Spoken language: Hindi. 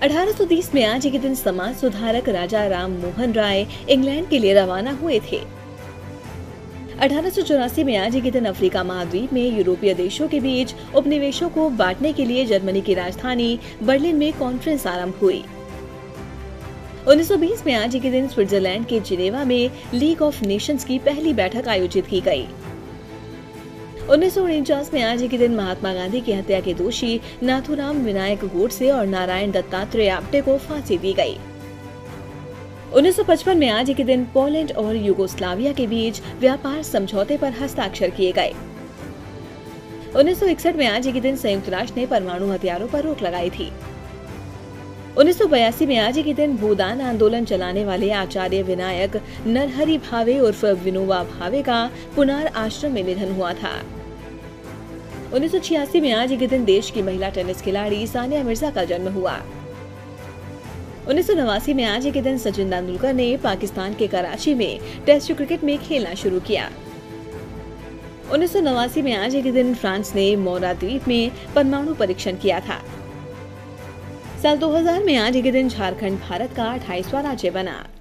1830 में आज के दिन समाज सुधारक राजा राम मोहन राय इंग्लैंड के लिए रवाना हुए थे। 1884 में आज के दिन अफ्रीका महाद्वीप में यूरोपीय देशों के बीच उपनिवेशों को बांटने के लिए जर्मनी की राजधानी बर्लिन में कॉन्फ्रेंस आरंभ हुई। 1920 में आज के दिन स्विट्जरलैंड के जिनेवा में लीग ऑफ नेशंस की पहली बैठक आयोजित की गई। 1949 में आज के दिन महात्मा गांधी की हत्या के दोषी नाथूराम विनायक गोडसे और नारायण दत्तात्रेय आप्टे को फांसी दी गई। 1955 में आज के दिन पोलैंड और यूगोस्लाविया के बीच व्यापार समझौते पर हस्ताक्षर किए गए। 1961 में आज के दिन संयुक्त राष्ट्र ने परमाणु हथियारों पर रोक लगाई थी। 1982 में आज के दिन भूदान आंदोलन चलाने वाले आचार्य विनायक नरहरि भावे उर्फ विनोबा भावे का पुनार आश्रम में निधन हुआ था। 1986 में आज के दिन देश की महिला टेनिस खिलाड़ी सानिया मिर्जा का जन्म हुआ। 1989 में आज के दिन सचिन तेंदुलकर ने पाकिस्तान के कराची में टेस्ट क्रिकेट में खेलना शुरू किया। 1989 में आज के दिन फ्रांस ने मोरा द्वीप में परमाणु परीक्षण किया था। साल 2000 में आज के दिन झारखंड भारत का 28वां राज्य बना।